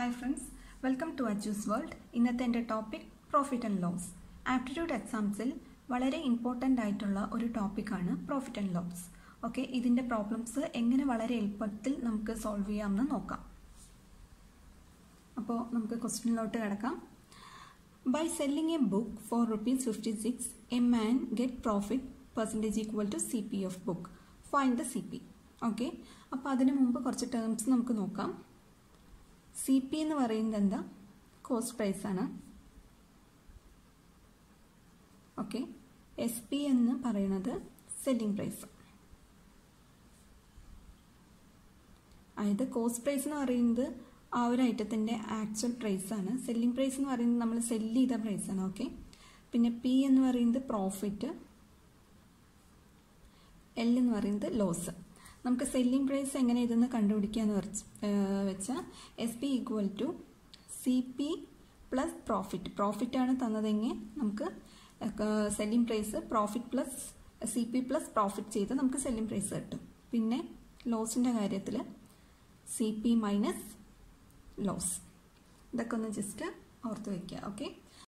Hi friends, welcome to Achoose world. ഇന്നത്തെ എൻ്റെ topic profit and loss. Aptitude എക്സാംസിൽ വളരെ ഇമ്പോർട്ടൻ്റ് ആയിട്ടുള്ള ഒരു ടോപ്പിക്കാണ് പ്രോഫിറ്റ് ആൻഡ് ലോസ്. ഓക്കെ, ഇതിൻ്റെ പ്രോബ്ലംസ് എങ്ങനെ വളരെ എളുപ്പത്തിൽ നമുക്ക് സോൾവ് ചെയ്യാമെന്ന് നോക്കാം. അപ്പോൾ നമുക്ക് ക്വസ്റ്റ്യനിലോട്ട് കിടക്കാം. By selling a book for ₹56, a man get profit percentage equal to CP of book. Find the CP. Okay, അപ്പോൾ അതിന് മുമ്പ് കുറച്ച് ടേംസ് നമുക്ക് നോക്കാം. സി പി എന്ന് പറയുന്നത് എന്താ? കോസ്റ്റ് പ്രൈസ് ആണ്. ഓക്കെ, എസ് പി എന്ന് പറയുന്നത് സെല്ലിംഗ് പ്രൈസ്. അതായത് കോസ്റ്റ് പ്രൈസ് എന്ന് പറയുന്നത് ആ ഒരു ഐറ്റത്തിൻ്റെ ആക്ച്വൽ പ്രൈസ് ആണ്. സെല്ലിംഗ് പ്രൈസ് എന്ന് പറയുന്നത് നമ്മൾ സെല്ല് ചെയ്ത പ്രൈസ് ആണ്. ഓക്കെ, പിന്നെ പി എന്ന് പറയുന്നത് പ്രോഫിറ്റ്, എൽ എന്ന് പറയുന്നത് ലോസ്. നമുക്ക് സെല്ലിംഗ് പ്രൈസ് എങ്ങനെ ഇതെന്ന് കണ്ടുപിടിക്കാന്ന് വെച്ചാൽ S P equal to C P plus profit. പ്രോഫിറ്റാണ് തന്നതെങ്കിൽ നമുക്ക് selling price profit plus C P plus profit ചെയ്ത് നമുക്ക് സെല്ലിംഗ് പ്രൈസ് കിട്ടും. പിന്നെ ലോസിൻ്റെ കാര്യത്തിൽ സി പി മൈനസ് ലോസ്. ഇതൊക്കെ ഒന്ന് ജസ്റ്റ് ഓർത്ത് വയ്ക്കുക. ഓക്കെ,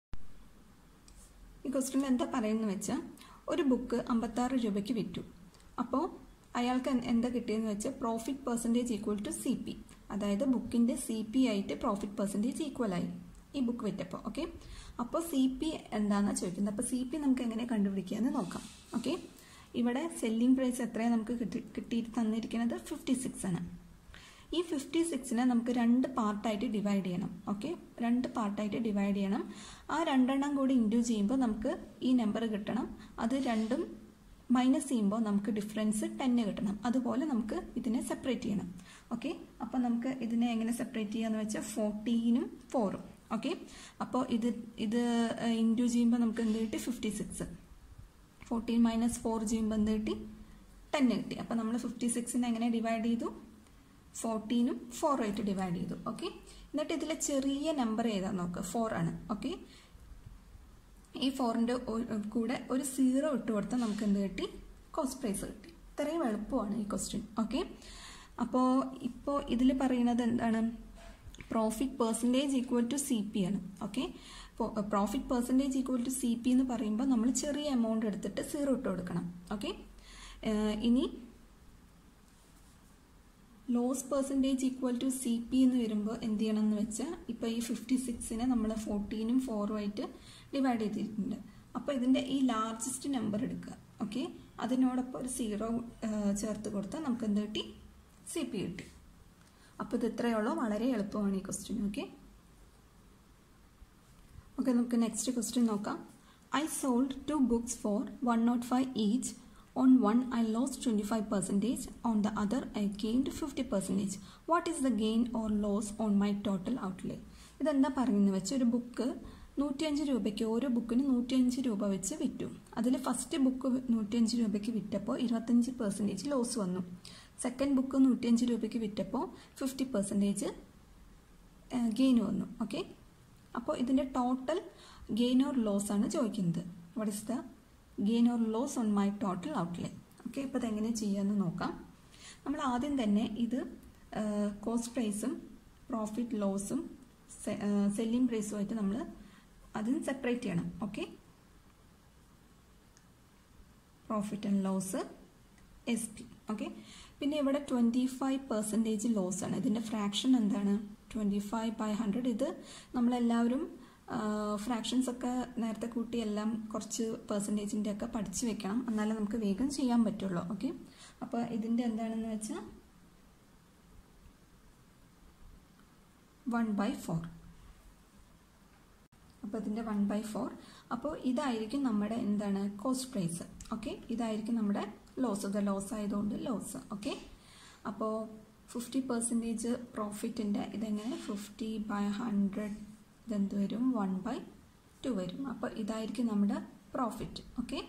ഈ ക്വസ്റ്റ്യനിൽ എന്താ പറയുന്നത് വെച്ചാൽ ഒരു ബുക്ക് 56 രൂപയ്ക്ക് വിറ്റു. അപ്പോൾ അയാൾക്ക് എന്താ കിട്ടിയെന്ന് വെച്ചാൽ profit percentage equal to C P. അതായത് ബുക്കിൻ്റെ സി പി ആയിട്ട് പ്രോഫിറ്റ് പെർസെൻറ്റേജ് ഈക്വൽ ആയി ഈ ബുക്ക് വിറ്റപ്പോൾ. ഓക്കെ, അപ്പോൾ സി പി എന്താണെന്നാണ് ചോദിക്കുന്നത്. അപ്പോൾ സി പി നമുക്ക് എങ്ങനെ കണ്ടുപിടിക്കാമെന്ന് നോക്കാം. ഓക്കെ, ഇവിടെ സെല്ലിംഗ് പ്രൈസ് എത്രയാണ് നമുക്ക് കിട്ടി തന്നിരിക്കുന്നത്? 56 ആണ്. ഈ 56നെ നമുക്ക് 2 പാർട്ടായിട്ട് ഡിവൈഡ് ചെയ്യണം. ഓക്കെ, 2 പാർട്ടായിട്ട് ഡിവൈഡ് ചെയ്യണം. ആ 2 എണ്ണം കൂടി ഇൻഡ്യൂ ചെയ്യുമ്പോൾ നമുക്ക് ഈ നമ്പർ കിട്ടണം. അത് രണ്ടും മൈനസ് ചെയ്യുമ്പോൾ നമുക്ക് ഡിഫറൻസ് 10 കിട്ടണം. അതുപോലെ നമുക്ക് ഇതിനെ സെപ്പറേറ്റ് ചെയ്യണം. ഓക്കെ, അപ്പോൾ നമുക്ക് ഇതിനെ എങ്ങനെ സെപ്പറേറ്റ് ചെയ്യാന്ന് വെച്ചാൽ 14ഉം 4ഉം. ഓക്കെ, അപ്പോൾ ഇത് ഇൻഡ്യൂ ചെയ്യുമ്പോൾ നമുക്ക് എന്ത് കിട്ടി? 56. 14 മൈനസ് 4 ചെയ്യുമ്പോൾ എന്ത് കിട്ടി? 10 കിട്ടി. അപ്പോൾ നമ്മൾ 56നെ എങ്ങനെ ഡിവൈഡ് ചെയ്തു? 14ഉം 4ഉം ആയിട്ട് ഡിവൈഡ് ചെയ്തു. ഓക്കെ, എന്നിട്ട് ഇതിലെ ചെറിയ നമ്പർ ഏതാ നോക്കുക? 4 ആണ്. ഓക്കെ, ഈ 4ൻ്റെ കൂടെ ഒരു 0 ഇട്ട് കൊടുത്താൽ നമുക്ക് എന്ത് കിട്ടി? കോസ്റ്റ് പ്രൈസ് കിട്ടി. ഇത്രയും എളുപ്പമാണ് ഈ ക്വസ്റ്റ്യൻ. ഓക്കെ, അപ്പോൾ ഇപ്പോൾ ഇതിൽ പറയുന്നത് എന്താണ്? Profit percentage equal to C P ആണ്. Okay, profit percentage equal to C P എന്ന് പറയുമ്പോൾ നമ്മൾ ചെറിയ എമൗണ്ട് എടുത്തിട്ട് 0 ഇട്ട് കൊടുക്കണം. ഓക്കെ, ഇനി loss percentage equal to C P എന്ന് വരുമ്പോൾ എന്ത് ചെയ്യണം എന്ന് വെച്ചാൽ ഇപ്പോൾ ഈ 56നെ നമ്മൾ 14ഉം 4ഉം ആയിട്ട് ഡിവൈഡ് ചെയ്തിട്ടുണ്ട്. അപ്പോൾ ഇതിൻ്റെ ഈ ലാർജസ്റ്റ് നമ്പർ എടുക്കുക. ഓക്കെ, അതിനോടൊപ്പം ഒരു 0 ചേർത്ത് കൊടുത്താൽ നമുക്ക് എന്ത് കിട്ടി? സി പി കിട്ടി. അപ്പോൾ ഇത് ഇത്രയേ ഉള്ളൂ. വളരെ എളുപ്പമാണ് ഈ ക്വസ്റ്റ്യൻ. ഓക്കെ, നമുക്ക് നെക്സ്റ്റ് ക്വസ്റ്റ്യൻ നോക്കാം. I sold 2 books for 105 each. On one, I lost 25%. On the other, I gained 50%. What is the gain or loss on my total outlay? ഇതെന്താ പറയുന്നത് വെച്ചാൽ ഒരു ബുക്ക് 105 രൂപയ്ക്ക്, ഓരോ ബുക്കിന് 105 രൂപ വെച്ച് വിറ്റു. അതിൽ ഫസ്റ്റ് ബുക്ക് 105 രൂപയ്ക്ക് വിറ്റപ്പോൾ 25% ലോസ് വന്നു. സെക്കൻഡ് ബുക്ക് 105 രൂപയ്ക്ക് വിറ്റപ്പോൾ 50% ഗെയിൻ വന്നു. ഓക്കെ, അപ്പോൾ ഇതിൻ്റെ ടോട്ടൽ ഗെയിൻ ഓർ ലോസ് ആണ് ചോദിക്കുന്നത്. What is the gain or loss on my total outlay? Okay, ഇപ്പോൾ ഇതെങ്ങനെ ചെയ്യാമെന്ന് നോക്കാം. നമ്മൾ ആദ്യം തന്നെ ഇത് കോസ്റ്റ് പ്രൈസും പ്രോഫിറ്റ് ലോസും സെല്ലിംഗ് പ്രൈസുമായിട്ട് നമ്മൾ അതിന് സെപ്പറേറ്റ് ചെയ്യണം. Okay, profit and loss S P. Okay, പിന്നെ ഇവിടെ 25% ലോസ് ആണ്. ഇതിൻ്റെ ഫ്രാക്ഷൻ എന്താണ്? 25/100. ഇത് നമ്മളെല്ലാവരും ഫ്രാക്ഷൻസ് ഒക്കെ നേരത്തെ കൂട്ടി എല്ലാം കുറച്ച് പെർസെൻറ്റേജിൻ്റെ ഒക്കെ പഠിച്ചു വെക്കണം. എന്നാലേ നമുക്ക് വേഗം ചെയ്യാൻ പറ്റുള്ളൂ. ഓക്കെ, അപ്പോൾ ഇതിൻ്റെ എന്താണെന്ന് വെച്ചാൽ 1/4. അപ്പോൾ ഇതിൻ്റെ 1/4. അപ്പോൾ ഇതായിരിക്കും നമ്മുടെ എന്താണ്? Cost price. ഓക്കെ, ഇതായിരിക്കും നമ്മുടെ ലോസ്. ഇത് ലോസ് ആയതുകൊണ്ട് ലോസ്. ഓക്കെ, അപ്പോൾ 50% പ്രോഫിറ്റിൻ്റെ ഇതെങ്ങനെ? 50/100 ഇതെന്ത് വരും? 1/2 വരും. അപ്പോൾ ഇതായിരിക്കും നമ്മുടെ പ്രോഫിറ്റ്. ഓക്കെ,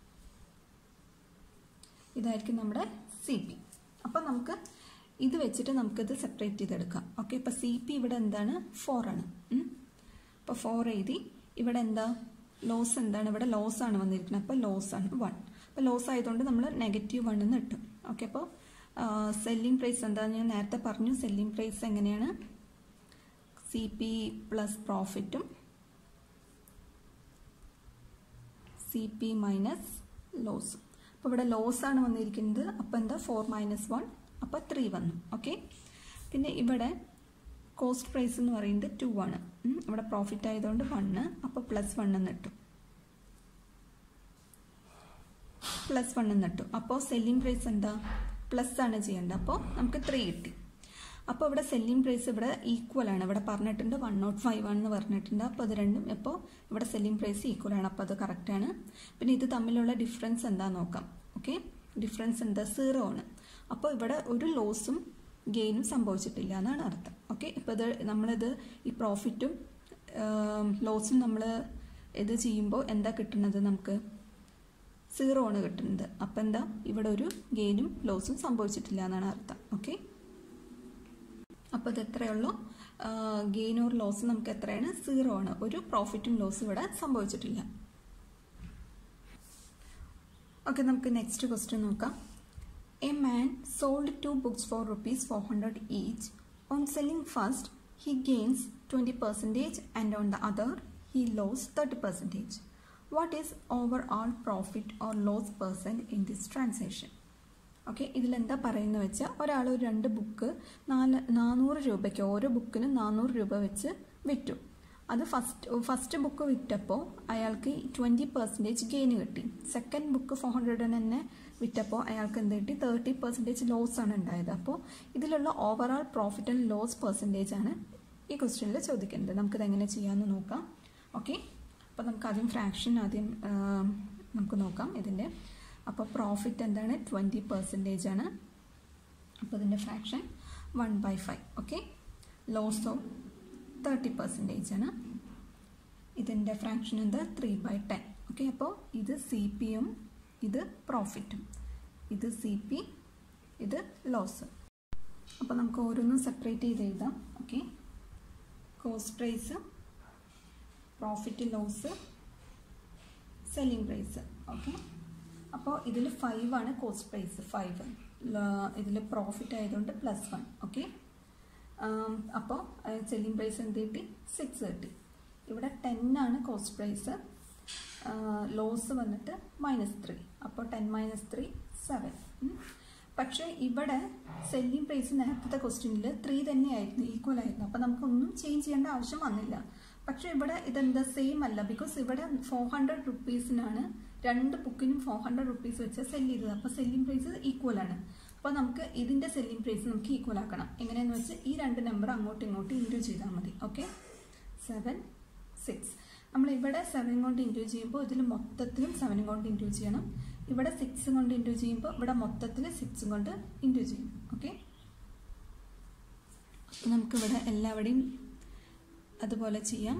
ഇതായിരിക്കും നമ്മുടെ സി പി. അപ്പോൾ നമുക്ക് ഇത് വെച്ചിട്ട് നമുക്കിത് സെപ്പറേറ്റ് ചെയ്തെടുക്കാം. ഓക്കെ, ഇപ്പോൾ സി പി ഇവിടെ എന്താണ്? 4 ആണ്. അപ്പോൾ 4 എഴുതി. ഇവിടെ എന്താ? ലോസ് എന്താണ്? ഇവിടെ ലോസ് ആണ് വന്നിരിക്കുന്നത്. അപ്പോൾ ലോസ് ആണ് 1. അപ്പോൾ ലോസ് ആയതുകൊണ്ട് നമ്മൾ -1 എന്ന് ഇട്ടു. ഓക്കെ, അപ്പോൾ സെല്ലിംഗ് പ്രൈസ് എന്താ? ഞാൻ നേരത്തെ പറഞ്ഞു. സെല്ലിംഗ് പ്രൈസ് എങ്ങനെയാണ്? CP പ്ലസ് പ്രോഫിറ്റും CP മൈനസ് ലോസും. അപ്പോൾ ഇവിടെ ലോസ് ആണ് വന്നിരിക്കുന്നത്. അപ്പോൾ എന്താ 4 - 1 അപ്പോൾ 3 വന്നു. ഓക്കെ. പിന്നെ ഇവിടെ കോസ്റ്റ് പ്രൈസ് എന്ന് പറയുന്നത് 2 ആണ്. ഇവിടെ പ്രോഫിറ്റ് ആയതുകൊണ്ട് 1 അപ്പോൾ +1 എന്ന് ഇട്ടു. +1 എന്ന് ഇട്ടു. അപ്പോൾ സെല്ലിംഗ് പ്രൈസ് എന്താ പ്ലസ് ആണ് ചെയ്യേണ്ടത്. അപ്പോൾ നമുക്ക് 3 കിട്ടി. അപ്പോൾ ഇവിടെ സെല്ലിംഗ് പ്രൈസ് ഇവിടെ ഈക്വൽ ആണ്. ഇവിടെ പറഞ്ഞിട്ടുണ്ട് 105 ആണെന്ന് പറഞ്ഞിട്ടുണ്ട്. അപ്പോൾ അത് രണ്ടും ഇപ്പോൾ ഇവിടെ സെല്ലിംഗ് പ്രൈസ് ഈക്വൽ ആണ്. അപ്പോൾ അത് കറക്റ്റാണ്. പിന്നെ ഇത് തമ്മിലുള്ള ഡിഫറൻസ് എന്താ നോക്കാം. ഓക്കെ. ഡിഫറൻസ് എന്താ 0 ആണ്. അപ്പോൾ ഇവിടെ ഒരു ലോസും ഗെയിനും സംഭവിച്ചിട്ടില്ല എന്നാണ് അർത്ഥം. ഓക്കെ. ഇപ്പോൾ ഇത് നമ്മളിത് ഈ പ്രോഫിറ്റും ലോസും നമ്മൾ ഇത് ചെയ്യുമ്പോൾ എന്താ കിട്ടുന്നത്, നമുക്ക് 0 ആണ് കിട്ടുന്നത്. അപ്പം എന്താ ഇവിടെ ഒരു ഗെയിനും ലോസും സംഭവിച്ചിട്ടില്ല എന്നാണ് അർത്ഥം. ഓക്കെ. അപ്പോൾ ഇത് എത്രയുള്ളൂ, ഗെയിൻ ഓർ ലോസ് നമുക്ക് എത്രയാണ് 0 ആണ്. ഒരു പ്രോഫിറ്റും ലോസും ഇവിടെ സംഭവിച്ചിട്ടില്ല. ഓക്കെ. നമുക്ക് നെക്സ്റ്റ് ക്വസ്റ്റ്യൻ നോക്കാം. A man sold 2 books for ₹400 each. On selling first, he gains 20% and on the other, he loses 30%. What is overall profit or loss percent in this transaction? Okay. ഇതിലെന്താ പറയുന്നത് വെച്ചാൽ ഒരാൾ ഒരു 2 book 400 രൂപയ്ക്ക് ഓരോ ബുക്കിനും 400 രൂപ വെച്ച് വിറ്റു. അത് ഫസ്റ്റ് ബുക്ക് വിറ്റപ്പോൾ അയാൾക്ക് 20% ഗെയിൻ കിട്ടി. സെക്കൻഡ് ബുക്ക് 400 തന്നെ വിറ്റപ്പോൾ അയാൾക്ക് എന്ത് കിട്ടി, 30% ലോസ് ആണ് ഉണ്ടായത്. അപ്പോൾ ഇതിലുള്ള overall profit and loss percentage ആണ് ഈ ക്വസ്റ്റ്യനിൽ ചോദിക്കുന്നത്. നമുക്കിത് എങ്ങനെ ചെയ്യാമെന്ന് നോക്കാം. ഓക്കെ. അപ്പോൾ നമുക്ക് ആദ്യം ഫ്രാക്ഷൻ നമുക്ക് നോക്കാം ഇതിൻ്റെ. അപ്പോൾ പ്രോഫിറ്റ് എന്താണ് 20% ആണ്. അപ്പോൾ ഇതിൻ്റെ ഫ്രാക്ഷൻ 1/5. ഓക്കെ. ലോസോ 30% ആണ്. ഇതിൻ്റെ ഫ്രാക്ഷൻ എന്താ 3/10. ഓക്കെ. അപ്പോൾ ഇത് CP യും ഇത് പ്രോഫിറ്റും, ഇത് CP ഇത് ലോസ്. അപ്പോൾ നമുക്ക് ഓരോന്നും സെപ്പറേറ്റ് ചെയ്ത് എഴുതാം. Okay. Cost price, profit loss, selling price. Okay. അപ്പോൾ ഇതിൽ 5 ആണ് കോസ്റ്റ് പ്രൈസ്, 5. ഇതിൽ പ്രോഫിറ്റ് ആയതുകൊണ്ട് +1. ഓക്കെ. അപ്പോൾ സെല്ലിംഗ് പ്രൈസ് എന്ത് കിട്ടി, 6 കിട്ടി. ഇവിടെ 10 ആണ് കോസ്റ്റ് പ്രൈസ്, ലോസ് വന്നിട്ട് -3. അപ്പോൾ 10 - 3 7. പക്ഷേ ഇവിടെ സെല്ലിംഗ് പ്രൈസ് നേരത്തെ ക്വസ്റ്റ്യനിൽ 3 തന്നെയായിരുന്നു, ഈക്വൽ ആയിരുന്നു. അപ്പോൾ നമുക്കൊന്നും ചേഞ്ച് ചെയ്യേണ്ട ആവശ്യം വന്നില്ല. പക്ഷേ ഇവിടെ ഇതെന്താ സെയിം അല്ല. ബിക്കോസ് ഇവിടെ 400 rupeesനാണ് 2 ബുക്കിനും 400 rupees വെച്ച് സെല്ല് ചെയ്തത്. അപ്പോൾ സെല്ലിംഗ് പ്രൈസ് ഈക്വൽ ആണ്. അപ്പോൾ നമുക്ക് ഇതിൻ്റെ സെല്ലിംഗ് പ്രൈസ് നമുക്ക് ഈക്വൽ ആക്കണം. എങ്ങനെയാണെന്ന് വെച്ചാൽ ഈ 2 നമ്പർ അങ്ങോട്ടും ഇങ്ങോട്ടും ഇൻറ്റു ചെയ്താൽ മതി. ഓക്കെ. 7 6. നമ്മൾ ഇവിടെ 7 കൊണ്ട് ഇൻറ്റു ചെയ്യുമ്പോൾ ഇതിൽ മൊത്തത്തിലും 7 കൊണ്ട് ഇൻറ്റു ചെയ്യണം. ഇവിടെ 6 കൊണ്ട് ഇൻറ്റു ചെയ്യുമ്പോൾ ഇവിടെ മൊത്തത്തിൽ 6 കൊണ്ട് ഇൻറ്റു ചെയ്യും. ഓക്കെ. അപ്പോൾ നമുക്കിവിടെ എല്ലാവരുടെയും അതുപോലെ ചെയ്യാം.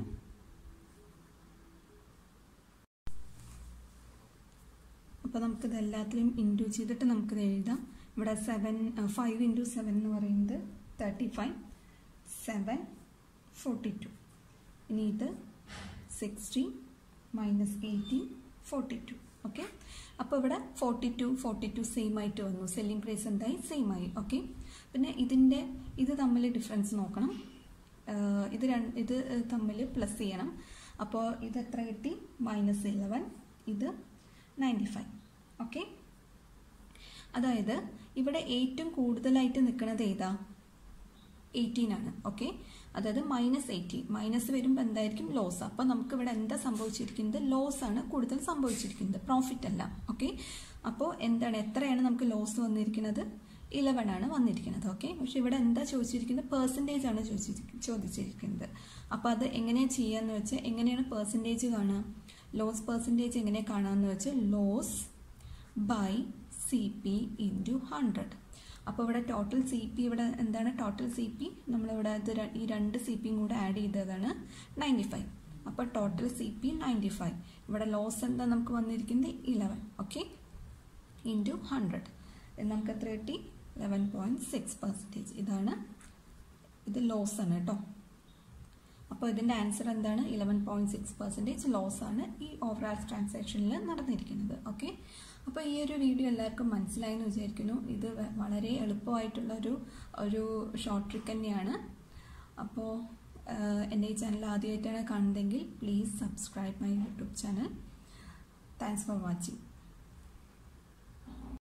അപ്പോൾ നമുക്കിത് എല്ലാത്തിലും ഇൻറ്റു ചെയ്തിട്ട് നമുക്കിത് എഴുതാം. ഇവിടെ 5 × 7 എന്ന് പറയുന്നത് 35, 7 42. ഇനി ഇത് 60 - 18 42. ഓക്കെ. അപ്പോൾ ഇവിടെ 42 സെയിം ആയിട്ട് വന്നു. സെല്ലിംഗ് പ്രൈസ് എന്തായി, സെയിം ആയി. ഓക്കെ. പിന്നെ ഇത് തമ്മിൽ ഡിഫറൻസ് നോക്കണം. ഇത് തമ്മിൽ പ്ലസ് ചെയ്യണം. അപ്പോൾ ഇത് എത്ര കിട്ടി, -11. ഇത് 95. ഓക്കെ. അതായത് ഇവിടെ ഏറ്റവും കൂടുതലായിട്ട് നിൽക്കുന്നത് ഏതാ, 18 ആണ്. ഓക്കെ. അതായത് -18 മൈനസ് വരുമ്പോൾ എന്തായിരിക്കും, ലോസ്. അപ്പോൾ നമുക്ക് ഇവിടെ എന്താ സംഭവിച്ചിരിക്കുന്നത്, ലോസ് ആണ് കൂടുതൽ സംഭവിച്ചിരിക്കുന്നത്, പ്രോഫിറ്റ് അല്ല. ഓക്കെ. അപ്പോൾ എന്താണ്, എത്രയാണ് നമുക്ക് ലോസ് വന്നിരിക്കുന്നത്, 11 ആണ് വന്നിരിക്കുന്നത്. ഓക്കെ. പക്ഷെ ഇവിടെ എന്താ ചോദിച്ചിരിക്കുന്നത്, പെർസെൻറ്റേജ് ആണ് ചോദിച്ചിരിക്കുന്നത്. അപ്പോൾ അത് എങ്ങനെയാണ് ചെയ്യാന്ന് വെച്ചാൽ, എങ്ങനെയാണ് പെർസെൻറ്റേജ് കാണുക, ലോസ് പെർസെൻറ്റേജ് എങ്ങനെ കാണാമെന്ന് വെച്ചാൽ ലോസ് ബൈ CP × 100. അപ്പോൾ ഇവിടെ ടോട്ടൽ CP ഇവിടെ എന്താണ്, ടോട്ടൽ CP നമ്മളിവിടെ ഈ 2 CPയും കൂടെ ആഡ് ചെയ്തതാണ് 95. അപ്പോൾ ടോട്ടൽ CP 95. ഇവിടെ ലോസ് എന്താ നമുക്ക് വന്നിരിക്കുന്നത് 11. ഓക്കെ. × 100 നമുക്ക് എത്ര കിട്ടി, 11.6%. ഇതാണ്, ഇത് ലോസ് ആണ് കേട്ടോ. അപ്പോൾ ഇതിൻ്റെ ആൻസർ എന്താണ്, 11.6% ലോസ് ആണ് ഈ ഓവറോൾ ട്രാൻസാക്ഷനിൽ നടന്നിരിക്കുന്നത്. ഓക്കെ. അപ്പോൾ ഈ ഒരു വീഡിയോ എല്ലാവർക്കും മനസ്സിലായെന്ന് വിചാരിക്കുന്നു. ഇത് വളരെ എളുപ്പമായിട്ടുള്ളൊരു ഷോർട്ട് ട്രിക്ക് തന്നെയാണ്. അപ്പോൾ എൻ്റെ ഈ ചാനൽ ആദ്യമായിട്ടാണ് കാണുന്നതെങ്കിൽ please subscribe my YouTube channel. Thanks for watching.